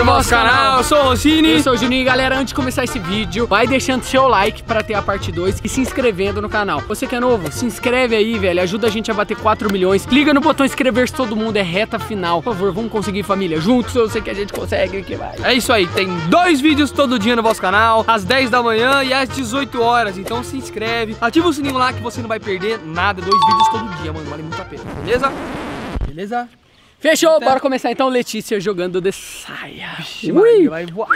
do nosso canal. Eu sou o Rossini. Eu sou o Juninho. Galera, antes de começar esse vídeo, vai deixando seu like pra ter a parte 2 e se inscrevendo no canal. Você que é novo, se inscreve aí, velho. Ajuda a gente a bater 4 milhões. Clica no botão inscrever-se, todo mundo. É reta final. Por favor, vamos conseguir, família. Juntos, eu sei que a gente consegue. Que vai. É isso aí. Tem 2 vídeos todo dia no nosso canal. Às 10 da manhã e às 18 horas. Então se inscreve. Ativa o sininho lá que você não vai perder nada. 2 vídeos todo dia, mano. Vale muito a pena. Beleza? Beleza? Fechou, bora começar então. Letícia jogando de saia. Vai voar.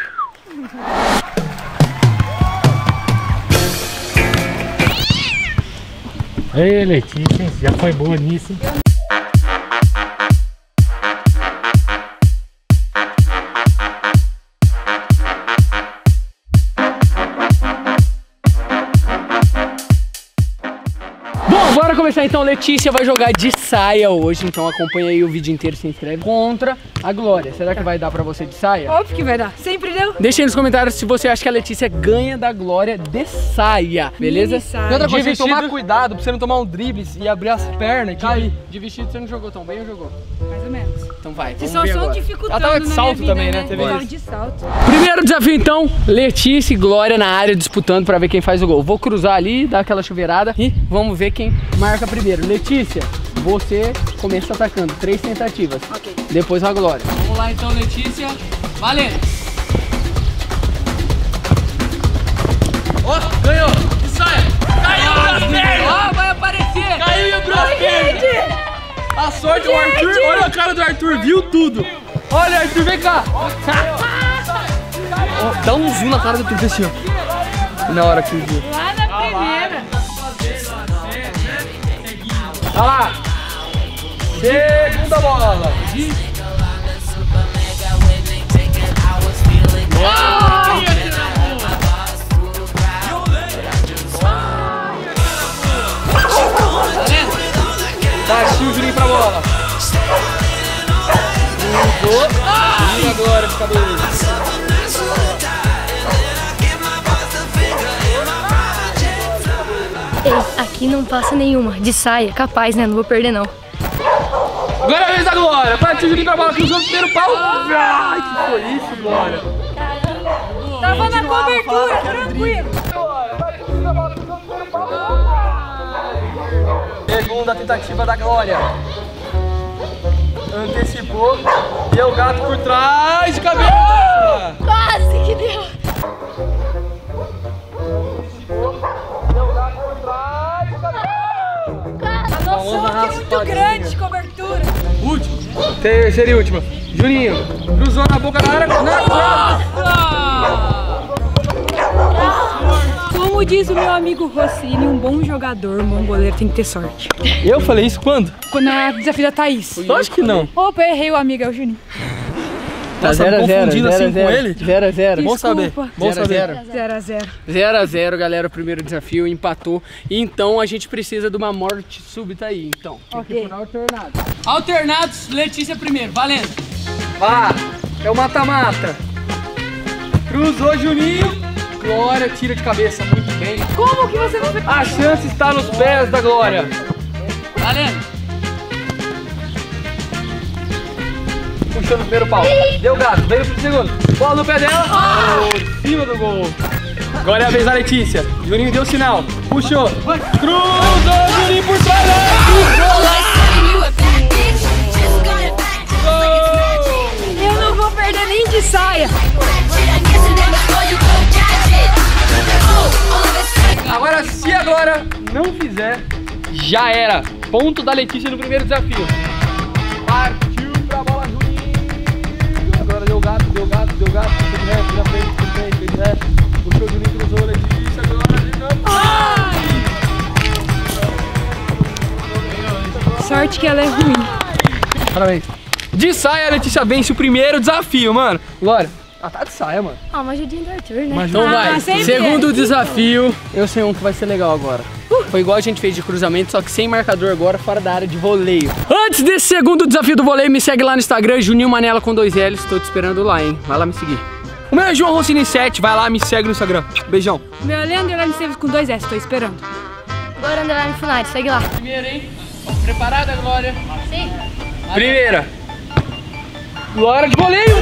Ei, Letícia, já foi boa nisso. Bora começar então, Letícia vai jogar de saia hoje, então acompanha aí o vídeo inteiro, se inscreve. Contra a Glória, será que vai dar pra você de saia? Óbvio que vai dar, sempre deu. Deixa aí nos comentários se você acha que a Letícia ganha da Glória de saia, beleza? E outra coisa, tem que tomar cuidado pra você não tomar um drible e abrir as pernas. Caí. De vestido você não jogou tão bem ou jogou? Mais ou menos. Então vai, Vocês vamos ver só estão agora. dificultando. Ela tava de na salto minha vida, também, né? Teve Tava isso. de salto. Primeiro desafio então, Letícia e Glória na área disputando pra ver quem faz o gol. Vou cruzar ali, dar aquela chuveirada e vamos ver quem marca primeiro. Letícia, você começa atacando, 3 tentativas. Ok. Depois a Glória. Vamos lá então, Letícia. Valendo! Ó, ganhou! Que saia! Caiu nas pernas! Ó, vai aparecer! Caiu e abriu as pernas! A sorte, o Arthur, olha a cara do Arthur, viu tudo! Olha, Arthur, vem cá! Ó, dá um zoom na cara do Arthur, assim, ó. Na hora que viu. Lá na primeira. Olha lá! Segunda bola! Tá, o Juninho pra bola. Cruzou. E agora de cabeça. Ei, aqui não passa nenhuma. De saia, capaz, né? Não vou perder, não. Agora é a vez da Glória. Partiu o Juninho pra bola, cruzou o primeiro pau. Ai, que foi isso, Glória? Tava na cobertura, tranquilo. Segunda tentativa da Glória. Antecipou. Deu o gato por trás de cabeça. Quase que deu. Deu o gato por trás de cabeça. A noção aqui é muito grande de cobertura. Último. Terceira e última. Juninho. Cruzou na boca da área. Como diz o meu amigo Rossini, um bom jogador, um bom goleiro tem que ter sorte. Eu falei isso quando? Quando é desafio da Thaís. Lógico que não. Opa, errei o amigo, é o Juninho. Tá Nossa, 0 a 0, confundindo 0 a assim 0, com ele? 0 a 0. Bom saber. Desculpa. Bom 0 a saber. 0. 0 a 0. 0 a 0, galera, o primeiro desafio, empatou. Então a gente precisa de uma morte súbita aí, então. Ok. Alternado. Alternados, Letícia primeiro, valendo. Vá, é o mata-mata. Cruzou, Juninho. Glória tira de cabeça muito bem. Como que você não fez? A chance está nos pés da Glória. Valendo. Puxou no primeiro pau. Deu gato, veio pro segundo. Bola no pé dela. Por cima do gol. Agora é a vez da Letícia. Juninho deu sinal. Puxou. Cruzou, Juninho por trás. Eu não vou perder nem de saia. Agora, se a Glória não fizer, já era. Ponto da Letícia no primeiro desafio. Partiu pra bola, Juninho. Agora deu gato, deu gato, deu gato. Na frente, na frente. Puxou, Juninho, cruzou, Letícia. Agora de novo. Sorte que ela é ruim. Parabéns. De saia, a Letícia vence o primeiro desafio, mano. Glória, ela tá de saia, mano. Ah, uma ajudinha do Arthur, né? Então vai, sempre segundo é. desafio, eu sei um que vai ser legal agora. Foi igual a gente fez de cruzamento, só que sem marcador agora, fora da área de voleio. Antes desse segundo desafio do voleio, me segue lá no Instagram, Juninho Manela com 2 L's, tô te esperando lá, hein? Vai lá me seguir. O meu é João Rossini 7, vai lá, me segue no Instagram. Beijão. Meu Leandro Esteves com 2 S, tô esperando. Glória Underline Funari, segue lá. Primeiro, hein? Preparada, Glória? Sim. Primeira. Glória de voleio.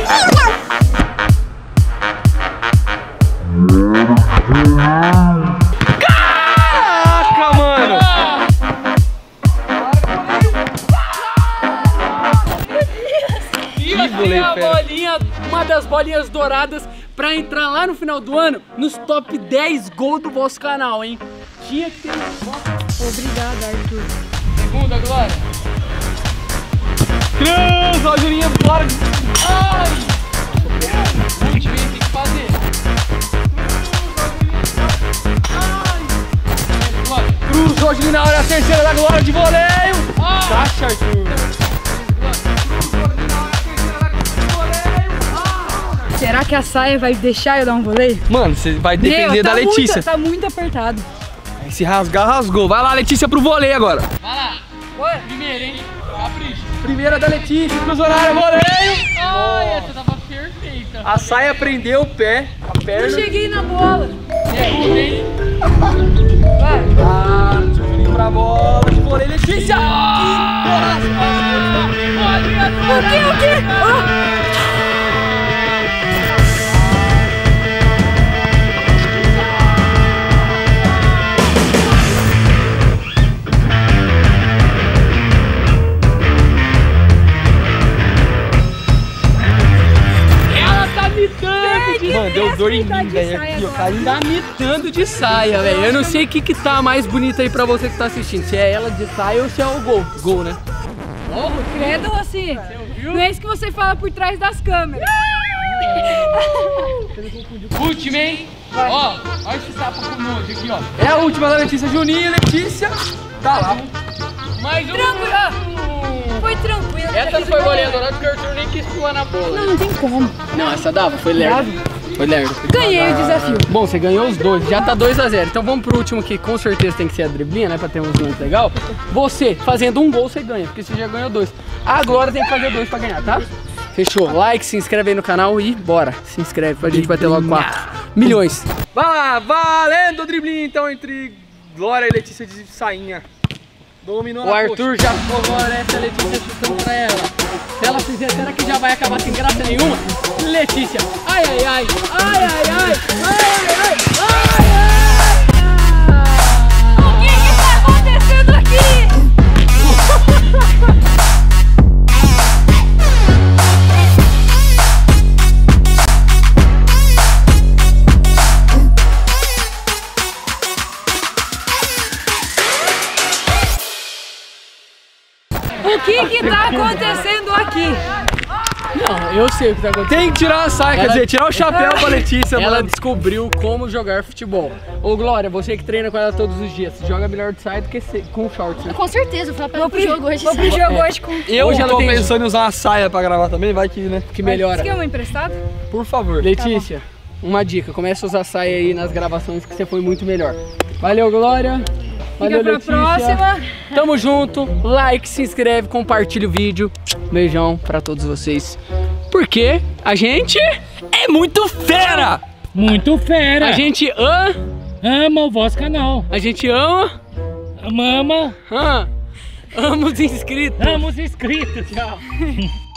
Caraca, mano. E tem a bolinha, uma das bolinhas douradas pra entrar lá no final do ano nos top 10 gols do vosso canal, hein? Tinha que ter. Obrigada, Arthur. Segunda, Glória. Cruz, ó, Juninho, bora. Ai! O time tem que fazer. Cruz, ó, Juninho, na hora, a terceira da Glória de voleio. Caixa, Arthur. Será que a saia vai deixar eu dar um voleio? Mano, você vai depender da Letícia. Tá muito apertado. Se rasgar, rasgou. Vai lá, Letícia, pro voleio agora. Vai lá. Bora. Primeiro, hein? Capricha. Primeira da Letícia, cruzou na área, voleio. Ai, essa tava perfeita. A saia prendeu o pé, a perna. Eu cheguei na bola. Segunda, hein? Vai. Ah, Juninho pra bola, de voleio, Letícia. O quê? Oh. Mano, deu dor em mim, velho. Aqui, ó, caindo. Tá mitando de saia, velho. Eu não sei o que tá mais bonito aí pra você que tá assistindo. Se é ela de saia ou se é o gol. Gol, né? Credo, assim. Não é isso que você fala por trás das câmeras. Última, hein? Ó, olha esse sapo com nojo aqui, ó. É a última da Letícia, Juninho, Letícia. Tá lá. Mais um. Tranquilo. Foi tranquilo. Essa foi goleadora porque o Arthur nem quis pular na bola. Não tem como. Não, essa dava, foi lerda. Foi lerda. Ganhei o desafio. Bom, você ganhou os dois, já tá 2 a 0. Então vamos pro último que com certeza tem que ser a driblinha, né? Pra ter uns lances legal. Você, fazendo um gol, você ganha, porque você já ganhou 2. A Glória tem que fazer 2 pra ganhar, tá? Fechou. Like, se inscreve aí no canal e bora. Se inscreve pra gente bater logo 4 milhões. Vai lá, valendo o driblinho então entre Glória e Letícia de sainha. Dominou O Arthur já favorece a Letícia chutando pra ela. Se ela fizer, será que já vai acabar sem graça nenhuma? Letícia, ai, ai, ai, ai, ai, ai, ai, ai, ai, ai. O que tá acontecendo aqui? O que tá acontecendo aqui? Não, eu sei o que tá acontecendo. Tem que tirar a saia, quer dizer, tirar o chapéu pra Letícia. Ela mano. descobriu como jogar futebol. Ô Glória, você que treina com ela todos os dias, você joga melhor de saia do que com shorts, né? Com certeza, eu vou falar pro jogo hoje. Vou pro jogo hoje com... Eu Hoje ela tô tem- pensando em usar uma saia pra gravar também, vai que, né? Que melhora. Você quer uma emprestada? Por favor. Letícia, uma dica, começa a usar saia aí nas gravações que você foi muito melhor. Valeu, Glória. Valeu, Fica pra Letícia. próxima. Tamo junto, like, se inscreve, compartilha o vídeo. Beijão pra todos vocês. Porque a gente É muito fera! Muito fera. A gente ama o vosso canal. A gente ama. Ama Ama os inscritos. os inscritos. Tchau.